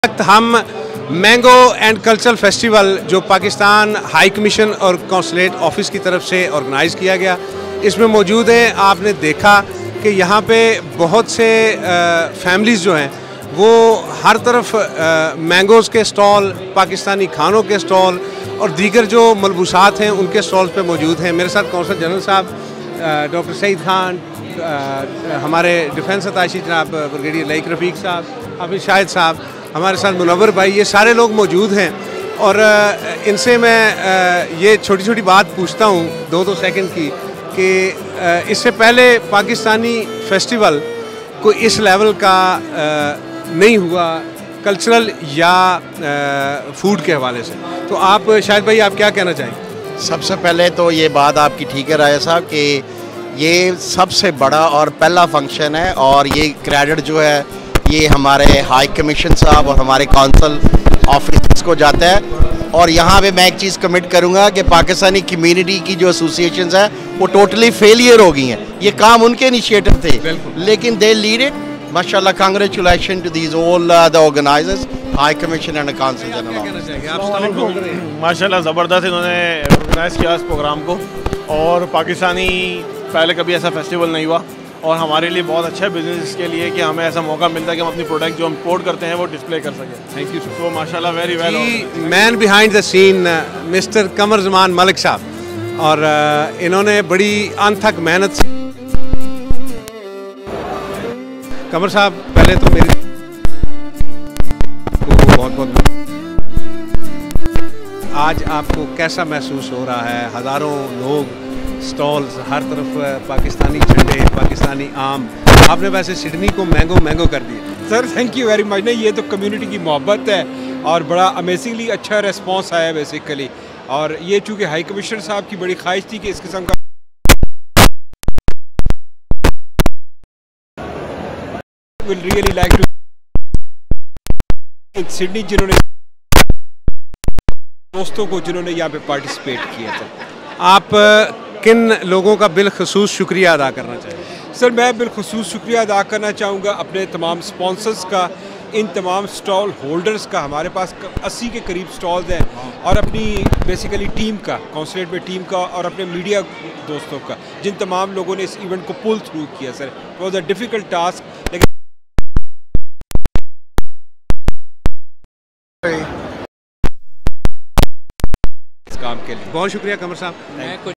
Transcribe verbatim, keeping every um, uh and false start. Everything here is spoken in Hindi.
वक्त हम मैंगो एंड कल्चरल फेस्टिवल जो पाकिस्तान हाई कमीशन और कौंसलेट ऑफिस की तरफ से ऑर्गेनाइज़ किया गया, इसमें मौजूद है। आपने देखा कि यहाँ पे बहुत से फैमिलीज़ जो हैं वो हर तरफ मैंगोज़ के स्टॉल, पाकिस्तानी खानों के स्टॉल और दीगर जो मलबूसात हैं उनके स्टॉल्स पे मौजूद हैं। मेरे साथ कौंसल जनरल साहब डॉक्टर सईद खान, हमारे डिफेंस अताशी जनाब ब्रिगेडियर लईक रफ़ीक साहब, हाफिज़ शाहिद साहब, हमारे साथ मुनव्वर भाई, ये सारे लोग मौजूद हैं। और इनसे मैं ये छोटी छोटी बात पूछता हूँ दो दो सेकंड की कि इससे पहले पाकिस्तानी फेस्टिवल कोई इस लेवल का नहीं हुआ कल्चरल या फूड के हवाले से, तो आप शायद भाई आप क्या कहना चाहेंगे? सबसे पहले तो ये बात आपकी ठीक है राजा साहब कि ये सबसे बड़ा और पहला फंक्शन है और ये क्रेडिट जो है ये हमारे हाई कमीशन साहब और हमारे काउंसिल ऑफिस को जाता है। और यहाँ पे मैं एक चीज़ कमिट करूँगा कि पाकिस्तानी कम्युनिटी की जो एसोसिएशंस है वो टोटली फेलियर हो गई हैं। ये काम उनके इनिशिएटिव थे लेकिन दे लीड इट। माशाल्लाह, congratulation to these all the organizers, high commission and council general. माशाल्लाह ज़बरदस्त इन्होंने ऑर्गेनाइज़ किया इस प्रोग्राम को और पाकिस्तानी पहले कभी ऐसा फेस्टिवल नहीं हुआ और हमारे लिए बहुत अच्छा है बिजनेस के लिए कि हमें ऐसा मौका मिलता है कि हम अपनी प्रोडक्ट जो हम इम्पोर्ट करते हैं वो डिस्प्ले कर सकें। थैंक यू सो माशाल्लाह, very well. Man behind the scene mister Qamar Zaman Malik साहब, और इन्होंने बड़ी अनथक मेहनत से। कमर साहब, पहले तो मेरी बहुत बहुत आज आपको कैसा महसूस हो रहा है? हज़ारों लोग, स्टॉल्स, हर तरफ पाकिस्तानी झंडे, पाकिस्तानी आम। आपने वैसे सिडनी को मैंगो मैंगो कर दिया। Sir thank you very much. नहीं, ये तो कम्युनिटी की मोहब्बत है और बड़ा अमेजिंगली अच्छा रिस्पांस आया बेसिकली। और ये चूँकि हाई कमिश्नर साहब की बड़ी ख्वाहिश थी कि इस किस्म का will really like to Sydney, जिन्होंने दोस्तों को जिन्होंने यहाँ पे पार्टिसिपेट किया था। आप किन लोगों का बिलखसूस शुक्रिया अदा करना चाहिए? सर मैं बिलखसूस शुक्रिया अदा करना चाहूँगा अपने तमाम स्पॉन्सर्स का, इन तमाम स्टॉल होल्डर्स का। हमारे पास अस्सी के करीब स्टॉल्स हैं और अपनी बेसिकली टीम का, कौंसलेट में टीम का और अपने मीडिया दोस्तों का, जिन तमाम लोगों ने इस इवेंट को पुल थ्रू किया। Sir it was a difficult task, लेकिन इस काम के लिए बहुत शुक्रिया कमर साहब।